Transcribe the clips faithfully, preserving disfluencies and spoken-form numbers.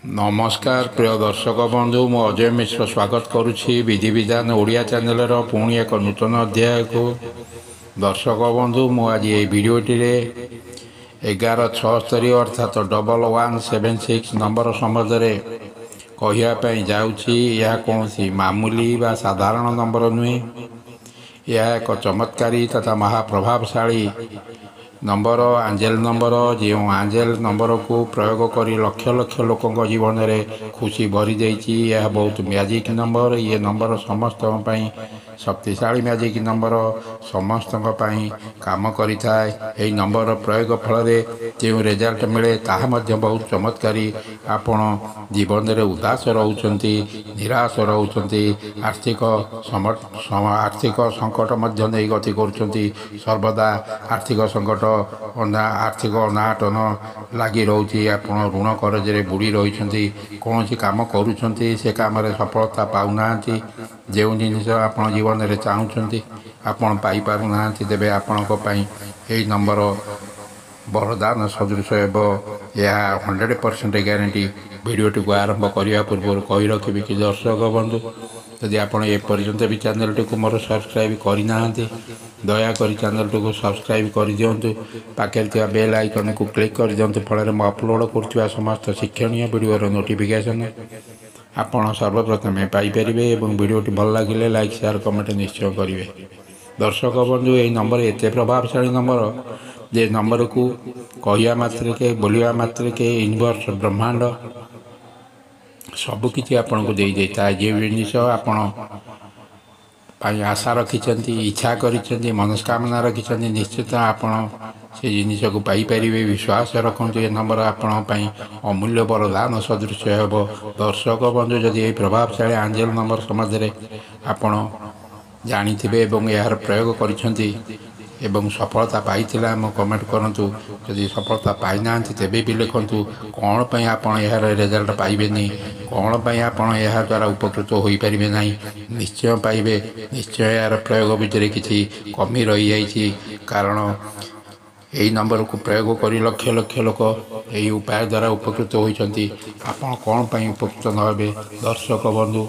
नमस्कार प्रिय दर्शक बंधु मु अजय मिश्र स्वागत करुच्ची विधि विधान ओडिया चैनल पुणी एक नूतन अध्याय को दर्शक बंधु मु आज ये भिडटी एगार छस्तरी अर्थात double one seven six number संबंध कहवाई जा कौन मामूली बा साधारण नंबर नुहे। यह एक चमत्कारी तथा महाप्रभावशाली नंबर आंजेल नंबर जो आंजेल नंबर को प्रयोग कर लक्ष लक्ष लोकों जीवन में खुशी भरी जाइए। यह बहुत मैजिक नंबर। ये नंबर समस्त शक्तिशाली मैजिक नंबर समस्त काम करें। नंबर प्रयोग फल जो रिजल्ट मिले ताहा बहुत चमत्कारी। आपण जीवन में उदास रोचंती निराश रोचंती आर्थिक आर्थिक संकट नहीं गति कर सर्वदा आर्थिक संकट आर्थिक अनाटन लगी रोचे। आप ऋण करजे बुड़ी रही कौन काम करुँच से कम सफलता पाऊना जो जिन आप जीवन में चाहते आपड़ पाईपारूना तेरे आपण यही नंबर वरदान सदृश यह हंड्रेड परसेंट ग्यारंटी। भिडटी को आरंभ करने पूर्व कही रखी कि दर्शक बंधु यदि आप एपर्यंत भी चैनल टी मोर सब्सक्राइब करना दयाकोरी चैनल टी को सब्सक्राइब कर दिंतु पाखे बेल आइकन को क्लिक कर दिंतु फल मैं अपलोड कर समस्त शिक्षणीय वीडियोर नोटिफिकेशन आपड़ सर्वप्रथमे पाइपर। भिडटी भल लगे लाइक शेयर कमेंट निश्चय करेंगे। दर्शक बंधु यही नंबर एत प्रभावशाली नंबर जे नंबर को कहवा मात्र बोलिया मात्र के यूनिवर्स ब्रह्मांड सबकि आपन को दे देता है। जो जिन आपण आशा रखिंट इच्छा कर मनस्कामना रखिंट निश्चित आपण से जिन को पाइपर। विश्वास रखु ये नंबर आपण अमूल्य वरदान सदृश हे। दर्शक बंधु जदि ये प्रभावशाली आंजेल नंबर सम्बन्ध आपण जानी यार प्रयोग कर सफलता पाई कमेंट करूँ। जदि सफलता पाई ना तेबे भी लिखु कौन पर आप रिजल्ट पाइबे कौन पर आप द्वारा उपकृत हो पारे ना निश्चय पाइबे। निश्चय यार प्रयोग भितर किसी कमी रही जाइए कारण यही नंबर को प्रयोग कर लक्ष लक्ष लोक यही उपाय द्वारा उपकृत होती। आप कौन पर उपकृत न हे। दर्शक बंधु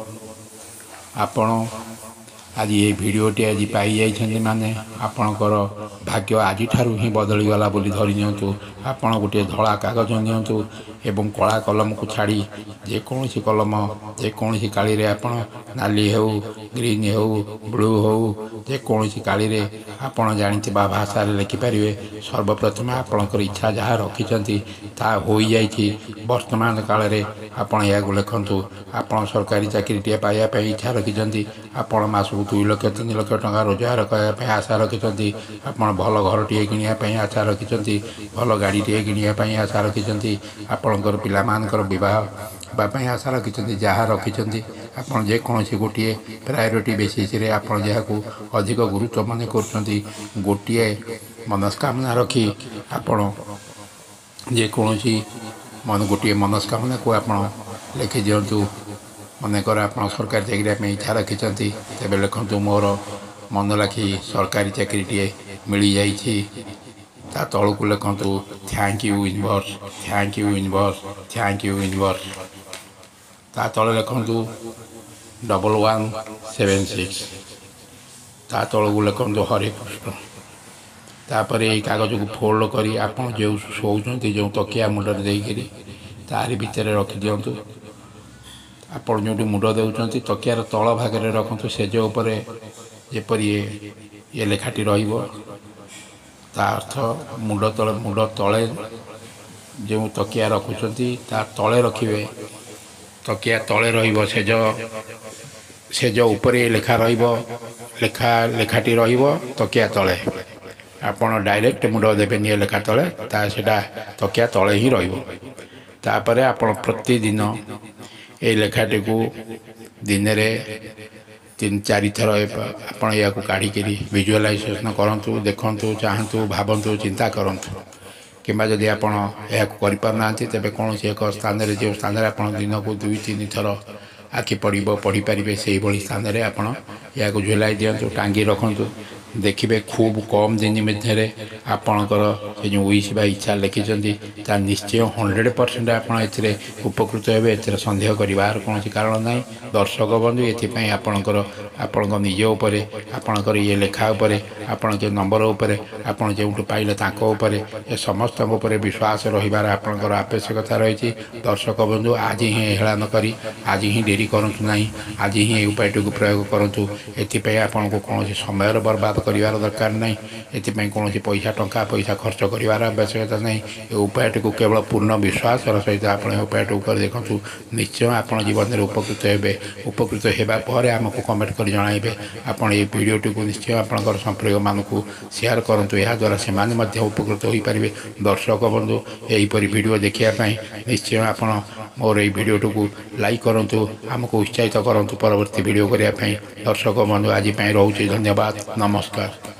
आपण आज ये भिडटी आज पाई जाइए माने आपणकर भाग्य आज ही बदलीगला बोली धरी नियंतु। आपण गोटे धला कागज नियंतु एवं कला कलम को छाड़ी जेकोसी कलम जेकोसी काली रे आपण नाली हो ग्रीन हो ब्लू हो जेकोसी काली रे आपण जानिथिबा भाषा रे लिखिपारे। सर्वप्रथम आपणकर इच्छा जहाँ रखिंट ता हो जाइए। वर्तमान काल में आपण या लिखु आपण सरकारी चाकरीटे पाइबापी इच्छा रखिंट आपण मासक दुई लक्ष तीन लक्ष टका रोजगार करने आशा रखिंट आप भल घर टे कि आशा रखिंट भल गाड़ी टे कि आशा रखिंट आपणकर पिलामानकर बह आशा रखिंट जहाँ रखिंट आप जेकोसी गोटे प्रायोरिटी बेसिस आप अधिक गुरुत्व मन कर गोटे मनस्कामना रखी आपण जेकोसी मन गोटे मनस्कामना को आप लिखि दिंतु। मनकर आप सरकारी चाकरी इच्छा रखिंट तेरे लिखु मोर मन लखी सरकारी चाकरीटे मिल जा तल को लिखु thank you universe thank you universe thank you universe ता तले लिखु डबल वन सेवेन सिक्स ता तल को लिखु हरे कृष्ण। तापर ये कागज को फोल्ड कर आप जो शोचते जो तकिया मुंडे देकर तारी भितर रखी दिंतु। आप जो मुंड दे तकियार तल भागे रखु सेज उपर जेपर ये लेखाटी अर्थ मुंड तले मुंड तले जो तकिया रखुंट तले रखिए तकिया तले रेज सेज उपर लेखा रेखा लेखाटी तकिया तले आपड़ डायरेक्ट मुंड देवेनि ये लेखा तले ता तकिया तले ही रपर आप प्रतिदिन ये लेखाटी को दिन में तीन चार थर आप काढ़िकी विजुअलाइजेशन करूँ देखु चाहतु भावतु चिंता करूँ कि जदि आप करना तेज कौन एक स्थान जो स्थान आप दिन को दुई तीन थर आखि पड़ पढ़ी पारे से स्थान में आप या झुलाई दिंतु टांगी रखु देखिए खूब कम दिन मध्य आपणकर से जो विश बा इच्छा लिखिं निश्चय हंड्रेड परसेंट आप उपकृत हे ए सन्देह करार कौन कारण ना दर्शक बंधु ये आपणकर आपण निज उपर आपणकर ये लेखा उपर आपण के नंबर उपर आपण जो पाइले ये समस्त विश्वास रही आपणकर आवश्यकता रही दर्शक बंधु आज ही हेलान कर आज ही डेरी करूँ ना आज ही उपाय प्रयोग करूँ ये आपन को कौन समय बर्बाद करार दरकार नहीं ये कौन पैसा टंका पैसा खर्च करार आवश्यकता नहीं ये उपाय को केवल पूर्ण विश्वास सहित आप उपाय कर देखूँ निश्चय आप जीवन में उपकृत हे उपकृत होगापर आमको कमेंट कर जनइबे आपड़ ये भिडटी को निश्चय आपंकर संपर्क मानक सेयार करूँ या द्वारा से उपकृत हो पारे दर्शक बंधु यहीपरि भिड देखापी निश्चय आप मोर ये भिडटी को लाइक करूँ आमको उत्साहित करूँ परवर्ती भिड करने दर्शक बंधु आज रोचे धन्यवाद नमस्कार।